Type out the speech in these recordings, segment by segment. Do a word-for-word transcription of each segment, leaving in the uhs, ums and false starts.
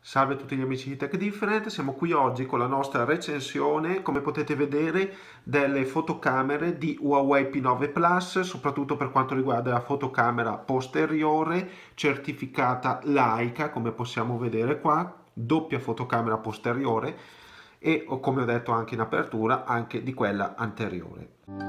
Salve a tutti gli amici di Tech Different, siamo qui oggi con la nostra recensione, come potete vedere, delle fotocamere di Huawei P nove Plus, soprattutto per quanto riguarda la fotocamera posteriore, certificata Leica, come possiamo vedere qua, doppia fotocamera posteriore e, come ho detto anche in apertura, anche di quella anteriore.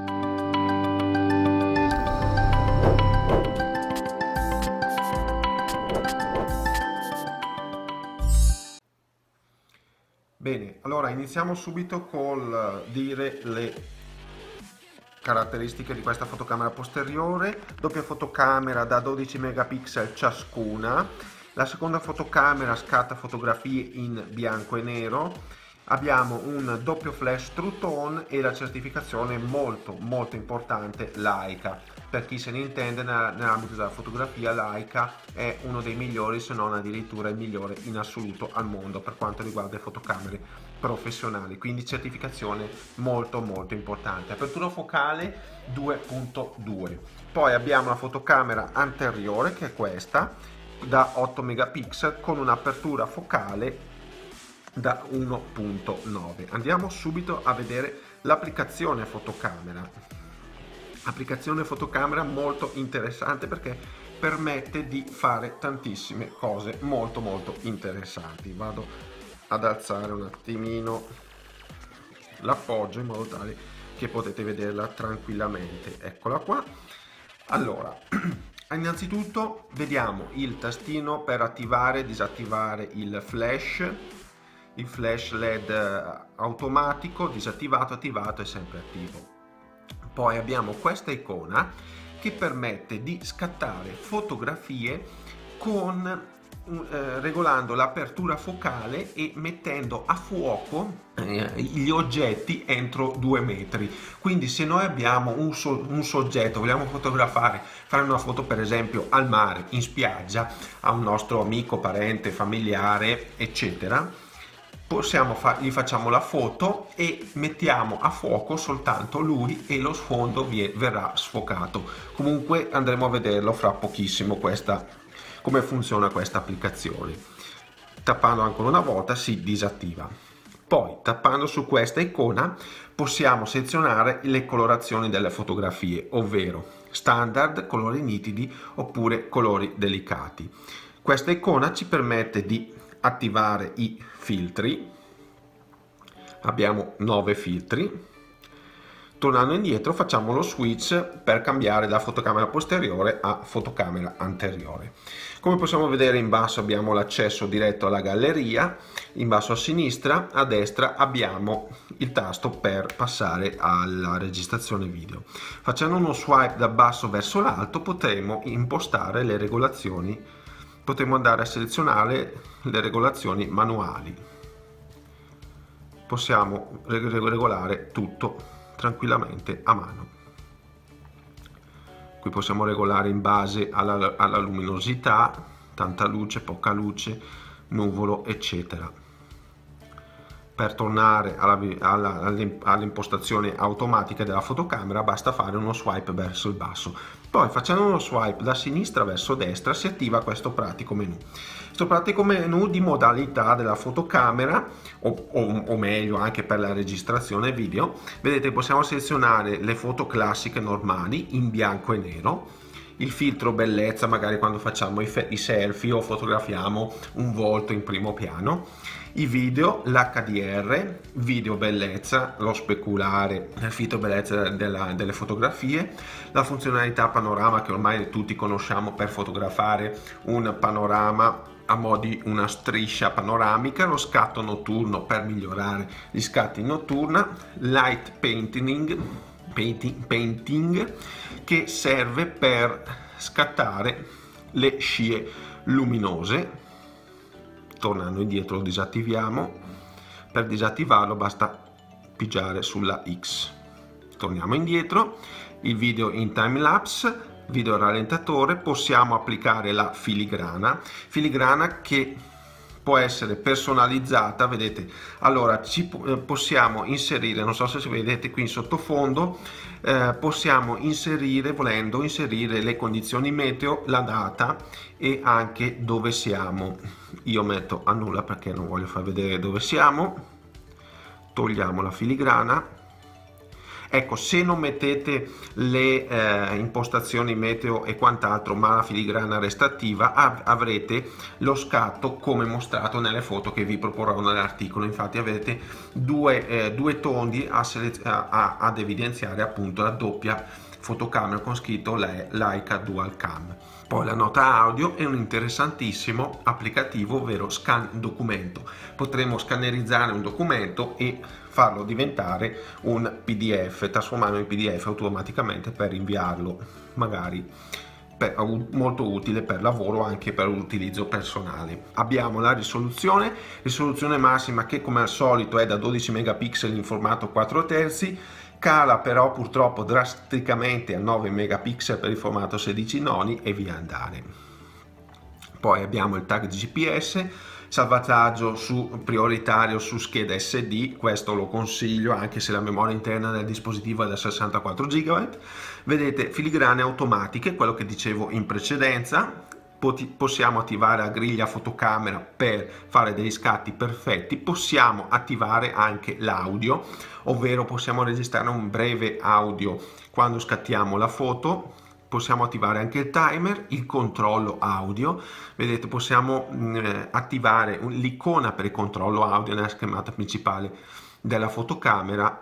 Bene, allora iniziamo subito col dire le caratteristiche di questa fotocamera posteriore. Doppia fotocamera da dodici megapixel ciascuna. La seconda fotocamera scatta fotografie in bianco e nero. Abbiamo un doppio flash True Tone e la certificazione molto molto importante Leica. Per chi se ne intende, nell'ambito della fotografia, Leica è uno dei migliori, se non addirittura il migliore in assoluto al mondo per quanto riguarda le fotocamere professionali, quindi certificazione molto molto importante. Apertura focale due punto due. Poi abbiamo la fotocamera anteriore, che è questa, da otto megapixel con un'apertura focale da uno punto nove. Andiamo subito a vedere l'applicazione fotocamera. Applicazione fotocamera molto interessante perché permette di fare tantissime cose molto molto interessanti. Vado ad alzare un attimino l'appoggio in modo tale che potete vederla tranquillamente. Eccola qua. Allora, innanzitutto vediamo il tastino per attivare e disattivare il flash. Il flash L E D automatico, disattivato, attivato e sempre attivo. Poi abbiamo questa icona che permette di scattare fotografie con, eh, regolando l'apertura focale e mettendo a fuoco eh, gli oggetti entro due metri. Quindi se noi abbiamo un, so, un soggetto, vogliamo fotografare, fare una foto per esempio al mare, in spiaggia, a un nostro amico, parente, familiare, eccetera, possiamo fa gli facciamo la foto e mettiamo a fuoco soltanto lui e lo sfondo vi verrà sfocato. Comunque andremo a vederlo fra pochissimo questa, come funziona questa applicazione. Tappando ancora una volta si disattiva. Poi tappando su questa icona possiamo selezionare le colorazioni delle fotografie, ovvero standard, colori nitidi oppure colori delicati. Questa icona ci permette di attivare i filtri. Abbiamo nove filtri. Tornando indietro facciamo lo switch per cambiare da fotocamera posteriore a fotocamera anteriore. Come possiamo vedere, in basso abbiamo l'accesso diretto alla galleria, in basso a sinistra, a destra abbiamo il tasto per passare alla registrazione video. Facendo uno swipe da basso verso l'alto potremo impostare le regolazioni, potremo andare a selezionare le regolazioni manuali. Possiamo regolare tutto tranquillamente a mano. Qui possiamo regolare in base alla, alla luminosità, tanta luce, poca luce, nuvolo, eccetera. Per tornare all'impostazione automatica della fotocamera basta fare uno swipe verso il basso. Poi facendo uno swipe da sinistra verso destra si attiva questo pratico menu. Questo pratico menu di modalità della fotocamera, o, o, o meglio anche per la registrazione video, vedete, possiamo selezionare le foto classiche normali in bianco e nero, il filtro bellezza magari quando facciamo i, i selfie o fotografiamo un volto in primo piano, i video, l'H D R, video bellezza, lo speculare, il filtro bellezza della, delle fotografie, la funzionalità panorama che ormai tutti conosciamo per fotografare un panorama a mo' di una striscia panoramica, lo scatto notturno per migliorare gli scatti notturna, light painting, painting, painting che serve per scattare le scie luminose. Tornando indietro lo disattiviamo. Per disattivarlo basta pigiare sulla X. Torniamo indietro. Il video in time lapse, video rallentatore, possiamo applicare la filigrana filigrana che può essere personalizzata. Vedete, allora ci possiamo inserire, non so se vedete qui in sottofondo, eh, possiamo inserire, volendo inserire le condizioni meteo, la data e anche dove siamo. io metto a nulla perché non voglio far vedere dove siamo. Togliamo la filigrana. Ecco, se non mettete le eh, impostazioni meteo e quant'altro, ma la filigrana resta attiva, av avrete lo scatto come mostrato nelle foto che vi proporrò nell'articolo. Infatti avete due, eh, due tondi a a, ad evidenziare appunto la doppia fotocamera con scritto Leica Dual Cam. Poi la nota audio è un interessantissimo applicativo, ovvero scan documento. Potremo scannerizzare un documento e farlo diventare un P D F, trasformarlo in P D F automaticamente per inviarlo, magari per, molto utile per lavoro, anche per utilizzo personale. Abbiamo la risoluzione, risoluzione massima che come al solito è da dodici megapixel in formato quattro terzi, cala però purtroppo drasticamente a nove megapixel per il formato sedici noni e via andare. Poi abbiamo il tag G P S, salvataggio su prioritario su scheda S D, questo lo consiglio anche se la memoria interna del dispositivo è da sessantaquattro giga. Vedete filigrane automatiche, quello che dicevo in precedenza. Possiamo attivare la griglia fotocamera per fare degli scatti perfetti, possiamo attivare anche l'audio, ovvero possiamo registrare un breve audio quando scattiamo la foto. Possiamo attivare anche il timer, il controllo audio. Vedete, possiamo eh, attivare l'icona per il controllo audio nella schermata principale della fotocamera.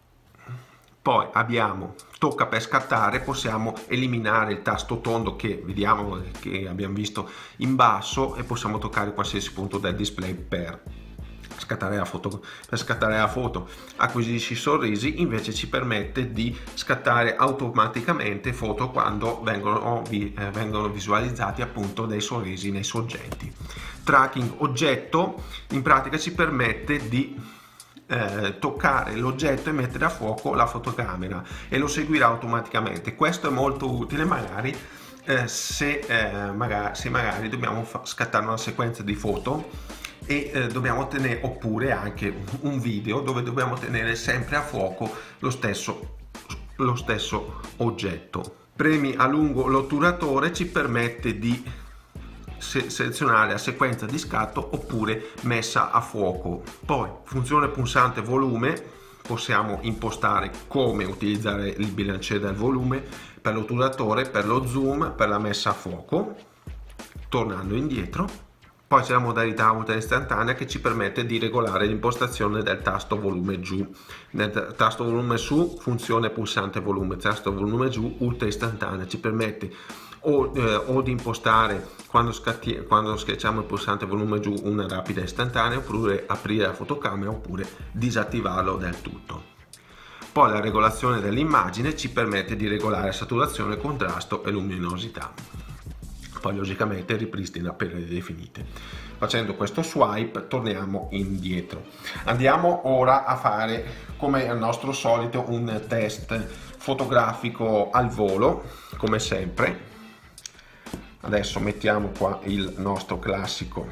Poi abbiamo tocca per scattare, possiamo eliminare il tasto tondo che vediamo che abbiamo visto in basso e possiamo toccare qualsiasi punto del display per scattare la foto. Per scattare la foto acquisisci sorrisi, invece ci permette di scattare automaticamente foto quando vengono, vi, eh, vengono visualizzati appunto dei sorrisi nei soggetti. Tracking oggetto in pratica ci permette di Eh, toccare l'oggetto e mettere a fuoco la fotocamera e lo seguirà automaticamente. Questo è molto utile magari eh, se, eh, magari, se magari dobbiamo scattare una sequenza di foto e eh, dobbiamo tenere, oppure anche un video dove dobbiamo tenere sempre a fuoco lo stesso, lo stesso oggetto. Premi a lungo l'otturatore, ci permette di Se selezionare la sequenza di scatto oppure messa a fuoco. Poi funzione pulsante volume, possiamo impostare come utilizzare il bilanciere del volume per l'otturatore, per lo zoom, per la messa a fuoco. Tornando indietro, poi c'è la modalità ultra istantanea che ci permette di regolare l'impostazione del tasto volume giù. Nel tasto volume su funzione pulsante volume, tasto volume giù ultra istantanea, ci permette O, eh, o di impostare quando, scatti, quando schiacciamo il pulsante volume giù una rapida istantanea, oppure aprire la fotocamera, oppure disattivarlo del tutto. Poi la regolazione dell'immagine ci permette di regolare saturazione, contrasto e luminosità. Poi logicamente ripristina per le definite. Facendo questo swipe torniamo indietro. Andiamo ora a fare, come al nostro solito, un test fotografico al volo, come sempre. Adesso mettiamo qua il nostro classico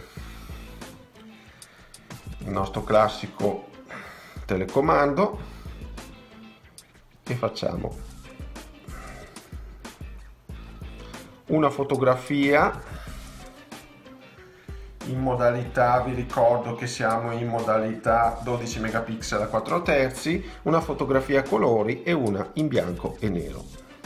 il nostro classico telecomando e facciamo una fotografia in modalità, vi ricordo che siamo in modalità dodici megapixel a quattro terzi, una fotografia a colori e una in bianco e nero.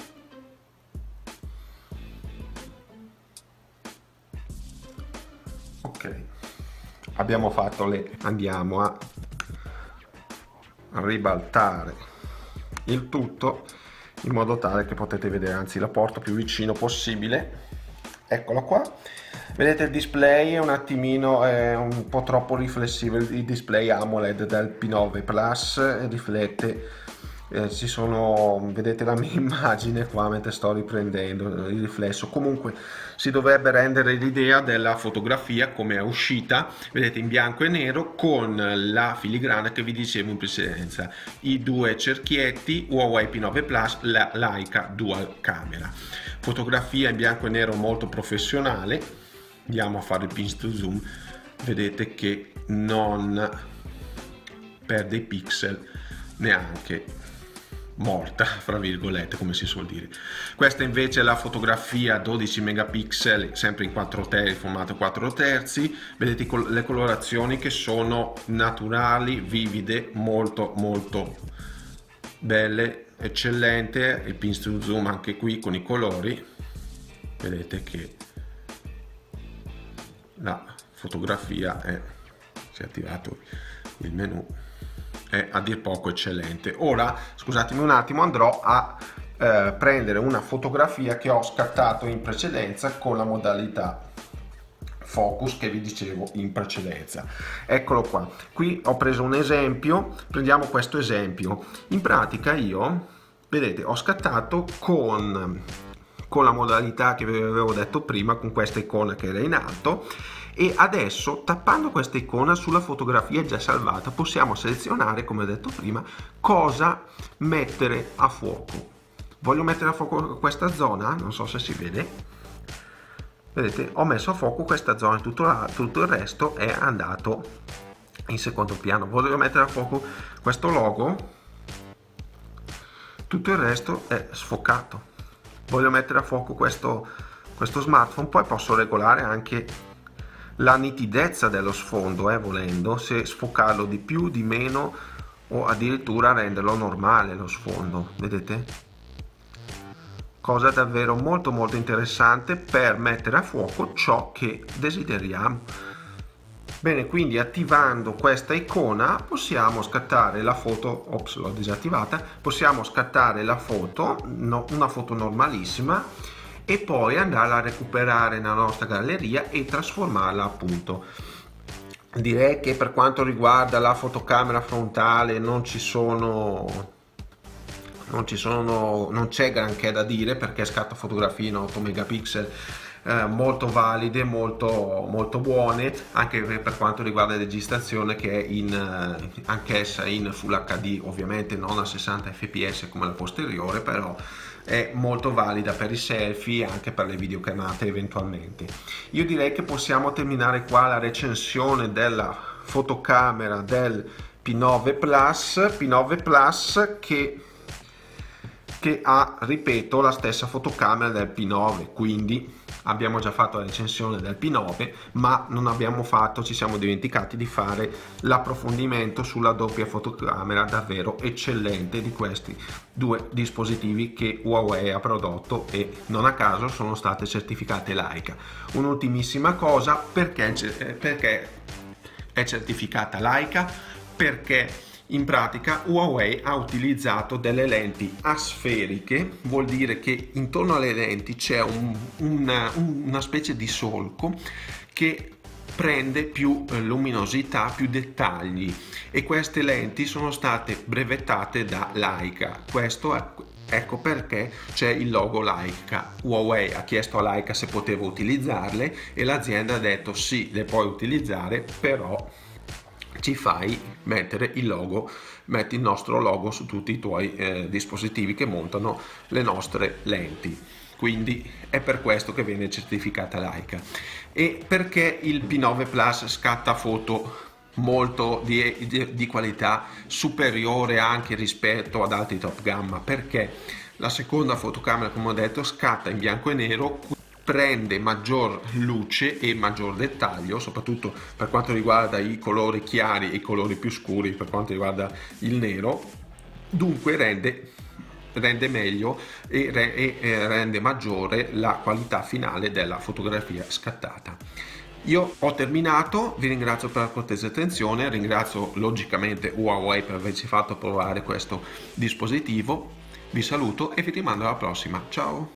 Abbiamo fatto le andiamo a ribaltare il tutto in modo tale che potete vedere, anzi la porto più vicino possibile. Eccola qua, vedete il display è un attimino è un po' troppo riflessivo, il display AMOLED del P nove Plus riflette, eh, ci sono, vedete la mia immagine qua mentre sto riprendendo il riflesso. Comunque si dovrebbe rendere l'idea della fotografia come è uscita, vedete in bianco e nero con la filigrana che vi dicevo in precedenza, i due cerchietti Huawei P nove Plus, la Leica Dual Camera. Fotografia in bianco e nero molto professionale. Andiamo a fare il pinch to zoom, vedete che non perde i pixel neanche morta, fra virgolette, come si suol dire. Questa invece è la fotografia dodici megapixel, sempre in quattro terzi, formato quattro terzi. Vedete le colorazioni che sono naturali, vivide, molto molto belle, eccellente. Il pin to zoom anche qui con i colori, vedete che la fotografia è, si è attivato il menu, è a dir poco eccellente. Ora scusatemi un attimo, andrò a eh, prendere una fotografia che ho scattato in precedenza con la modalità focus che vi dicevo in precedenza. Eccolo qua, qui ho preso un esempio, prendiamo questo esempio. In pratica io, vedete, ho scattato con con la modalità che vi avevo detto prima, con questa icona che era in alto, e adesso tappando questa icona sulla fotografia già salvata possiamo selezionare, come ho detto prima, cosa mettere a fuoco. Voglio mettere a fuoco questa zona, non so se si vede, vedete, ho messo a fuoco questa zona, tutto, la, tutto il resto è andato in secondo piano. Voglio mettere a fuoco questo logo, tutto il resto è sfocato. Voglio mettere a fuoco questo, questo smartphone, poi posso regolare anche la nitidezza dello sfondo, eh, volendo, se sfocarlo di più, di meno, o addirittura renderlo normale lo sfondo, vedete? Cosa davvero molto molto interessante per mettere a fuoco ciò che desideriamo. Bene, quindi attivando questa icona possiamo scattare la foto, ops, l'ho disattivata, possiamo scattare la foto, no, una foto normalissima, e poi andarla a recuperare nella nostra galleria e trasformarla appunto. Direi che per quanto riguarda la fotocamera frontale non ci sono non ci sono non c'è granché da dire, perché scatta fotografie in otto megapixel eh, molto valide, molto molto buone, anche per quanto riguarda la registrazione, che è in eh, anch'essa in Full acca di, ovviamente non a sessanta fps come la posteriore, però è molto valida per i selfie e anche per le videochiamate eventualmente. Io direi che possiamo terminare qua la recensione della fotocamera del P nove Plus, P nove Plus che che ha, ripeto, la stessa fotocamera del P nove, quindi abbiamo già fatto la recensione del P nove, ma non abbiamo fatto, ci siamo dimenticati di fare l'approfondimento sulla doppia fotocamera davvero eccellente di questi due dispositivi che Huawei ha prodotto e non a caso sono state certificate Leica. Un'ultimissima cosa, perché, perché è certificata Leica? Perché in pratica Huawei ha utilizzato delle lenti asferiche, vuol dire che intorno alle lenti c'è un, una, una specie di solco che prende più luminosità, più dettagli, e queste lenti sono state brevettate da Leica. Questo è, ecco perché c'è il logo Leica. Huawei ha chiesto a Leica se poteva utilizzarle e l'azienda ha detto sì, le puoi utilizzare, però ci fai mettere il logo, metti il nostro logo su tutti i tuoi eh, dispositivi che montano le nostre lenti. Quindi è per questo che viene certificata Leica. E perché il P nove Plus scatta foto molto di, di, di qualità superiore anche rispetto ad altri top gamma? Perché la seconda fotocamera, come ho detto, scatta in bianco e nero, prende maggior luce e maggior dettaglio, soprattutto per quanto riguarda i colori chiari e i colori più scuri, per quanto riguarda il nero, dunque rende, rende meglio e, re, e rende maggiore la qualità finale della fotografia scattata. Io ho terminato, vi ringrazio per la cortese attenzione, ringrazio logicamente Huawei per averci fatto provare questo dispositivo, vi saluto e vi rimando alla prossima, ciao!